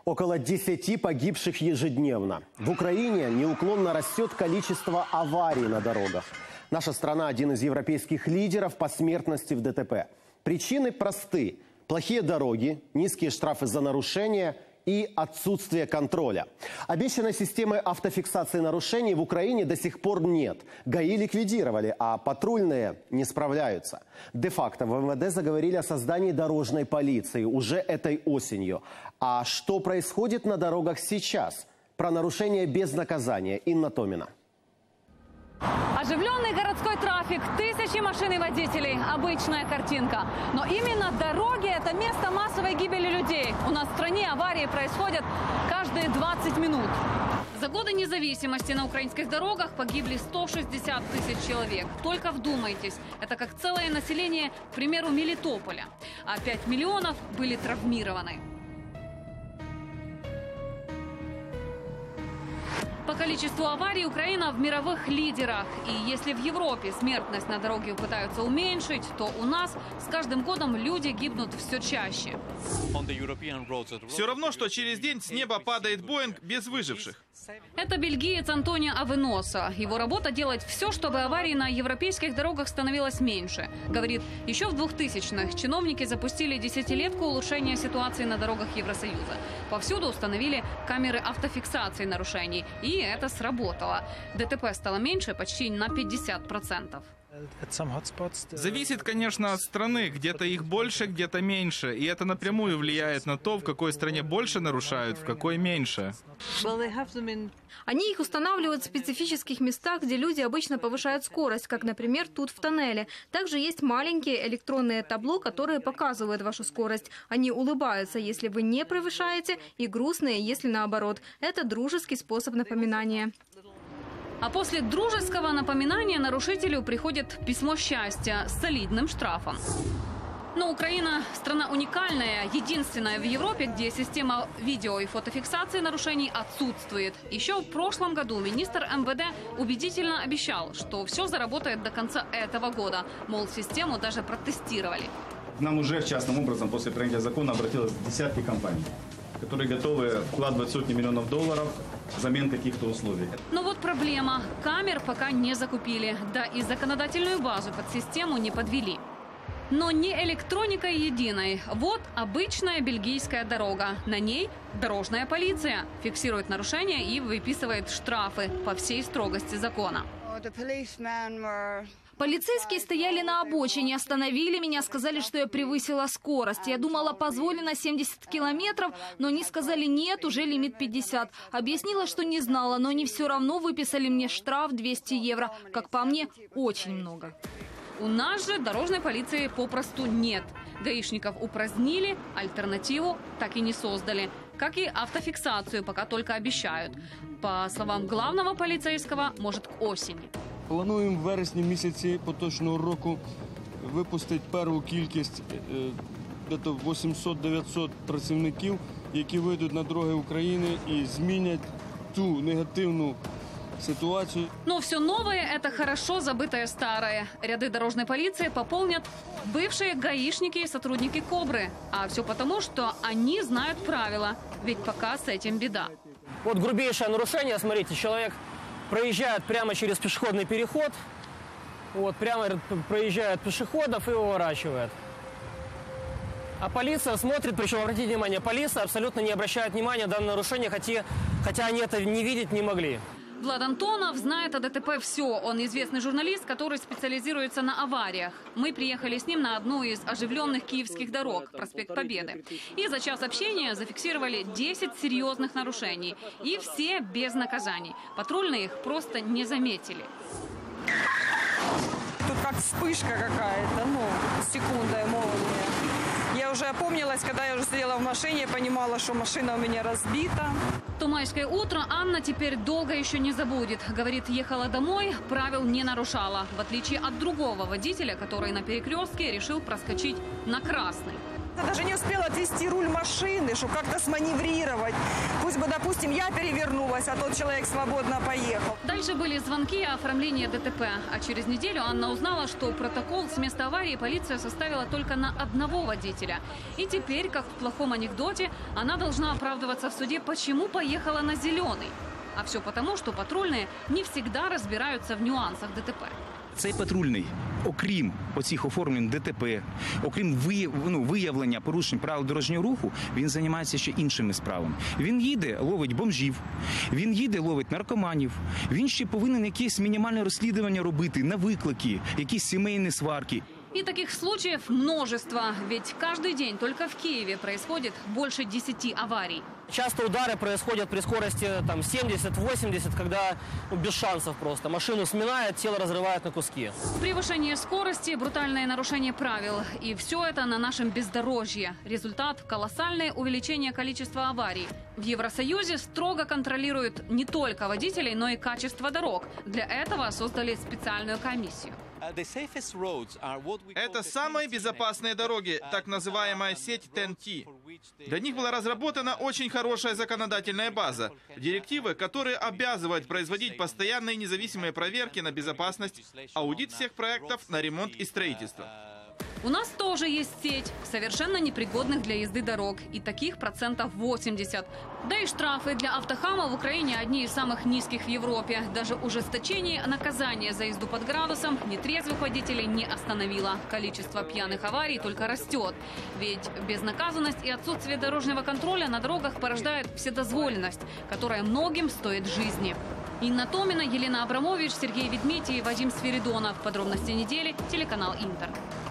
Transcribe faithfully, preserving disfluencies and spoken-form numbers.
Около десяти погибших ежедневно. В Украине неуклонно растет количество аварий на дорогах. Наша страна – один из европейских лидеров по смертности в ДТП. Причины просты. Плохие дороги, низкие штрафы за нарушения и отсутствие контроля. Обещанной системы автофиксации нарушений в Украине до сих пор нет. ГАИ ликвидировали, а патрульные не справляются. Де-факто в эм вэ дэ заговорили о создании дорожной полиции уже этой осенью. А что происходит на дорогах сейчас? Про нарушения без наказания. Инна Томина. Оживленный городской трафик, тысячи машин и водителей – обычная картинка. Но именно дороги – это место массовой гибели людей. У нас в стране аварии происходят каждые двадцать минут. За годы независимости на украинских дорогах погибли сто шестьдесят тысяч человек. Только вдумайтесь, это как целое население, к примеру, Мелитополя. А пять миллионов были травмированы. По количеству аварий Украина в мировых лидерах. И если в Европе смертность на дороге пытаются уменьшить, то у нас с каждым годом люди гибнут все чаще. Все равно, что через день с неба падает Боинг без выживших. Это бельгиец Антонио Авеноса. Его работа делать все, чтобы аварий на европейских дорогах становилось меньше. Говорит, еще в двухтысячных чиновники запустили десятилетку улучшения ситуации на дорогах Евросоюза. Повсюду установили камеры автофиксации нарушений. И это сработало. ДТП стало меньше почти на пятьдесят процентов. Зависит, конечно, от страны. Где-то их больше, где-то меньше. И это напрямую влияет на то, в какой стране больше нарушают, в какой меньше. Они их устанавливают в специфических местах, где люди обычно повышают скорость, как, например, тут в тоннеле. Также есть маленькие электронные табло, которые показывают вашу скорость. Они улыбаются, если вы не превышаете, и грустные, если наоборот. Это дружеский способ напоминания. А после дружеского напоминания нарушителю приходит письмо счастья с солидным штрафом. Но Украина – страна уникальная, единственная в Европе, где система видео и фотофиксации нарушений отсутствует. Еще в прошлом году министр эм вэ дэ убедительно обещал, что все заработает до конца этого года. Мол, систему даже протестировали. К нам уже частным образом после принятия закона обратилось десятки компаний, которые готовы вкладывать сотни миллионов долларов взамен каких-то условий. Но вот проблема. Камер пока не закупили. Да и законодательную базу под систему не подвели. Но не электроникой единой. Вот обычная бельгийская дорога. На ней дорожная полиция. Фиксирует нарушения и выписывает штрафы по всей строгости закона. Полицейские стояли на обочине, остановили меня, сказали, что я превысила скорость. Я думала, позволено семьдесят километров, но они сказали, нет, уже лимит пятьдесят. Объяснила, что не знала, но они все равно выписали мне штраф двести евро. Как по мне, очень много. У нас же дорожной полиции попросту нет. Гаишников упразднили, альтернативу так и не создали. Как и автофиксацию, пока только обещают. По словам главного полицейского, может, к осени. Плануємо в вересні місяці поточного року випустити першу кількість вісімсот-дев'ятсот працівників, які вийдуть на дороги України і змінять ту негативну ситуацию. Но все новое – это хорошо забытое старое. Ряды дорожной полиции пополнят бывшие гаишники и сотрудники «Кобры». А все потому, что они знают правила. Ведь пока с этим беда. Вот грубейшее нарушение. Смотрите, человек проезжает прямо через пешеходный переход. Вот, прямо проезжает пешеходов и уворачивает. А полиция смотрит, причем, обратите внимание, полиция абсолютно не обращает внимания на данное нарушение, хотя, хотя они это не видеть не могли. Влад Антонов знает о ДТП все. Он известный журналист, который специализируется на авариях. Мы приехали с ним на одну из оживленных киевских дорог, проспект Победы. И за час общения зафиксировали десять серьезных нарушений. И все без наказаний. Патрульные их просто не заметили. Тут как вспышка какая-то, ну, секунда, молния. Я уже опомнилась, когда я уже сидела в машине, понимала, что машина у меня разбита. То майское утро Анна теперь долго еще не забудет. Говорит, ехала домой, правил не нарушала. В отличие от другого водителя, который на перекрестке решил проскочить на красный. Я даже не успела отвести руль машины, чтобы как-то сманеврировать. Пусть бы, допустим, я перевернулась, а тот человек свободно поехал. Дальше были звонки о оформлении ДТП. А через неделю Анна узнала, что протокол с места аварии полиция составила только на одного водителя. И теперь, как в плохом анекдоте, она должна оправдываться в суде, почему поехала на зеленый. А все потому, что патрульные не всегда разбираются в нюансах ДТП. Цей патрульний, окрім оцих оформлень ДТП, окрім вияв, ну, виявлення порушень правил дорожнього руху, він займається ще іншими справами. Він їде, ловить бомжів, він їде, ловить наркоманів, він ще повинен якесь мінімальне розслідування робити на виклики, якісь сімейні сварки. И таких случаев множество, ведь каждый день только в Киеве происходит больше десяти аварий. Часто удары происходят при скорости там семьдесят-восемьдесят, когда ну, без шансов просто. Машину сминает, тело разрывает на куски. Превышение скорости, брутальное нарушение правил. И все это на нашем бездорожье. Результат – колоссальное увеличение количества аварий. В Евросоюзе строго контролируют не только водителей, но и качество дорог. Для этого создали специальную комиссию. Это самые безопасные дороги, так называемая сеть Т Н Т. Для них была разработана очень хорошая законодательная база. Директивы, которые обязывают производить постоянные независимые проверки на безопасность, аудит всех проектов на ремонт и строительство. У нас тоже есть сеть совершенно непригодных для езды дорог. И таких процентов восемьдесят. Да и штрафы для автохама в Украине одни из самых низких в Европе. Даже ужесточение наказания за езду под градусом нетрезвых водителей не остановило. Количество пьяных аварий только растет. Ведь безнаказанность и отсутствие дорожного контроля на дорогах порождает вседозволенность, которая многим стоит жизни. Инна Томина, Елена Абрамович, Сергей Ведметий и Вадим Свиридонов. Подробности недели. Телеканал Интер.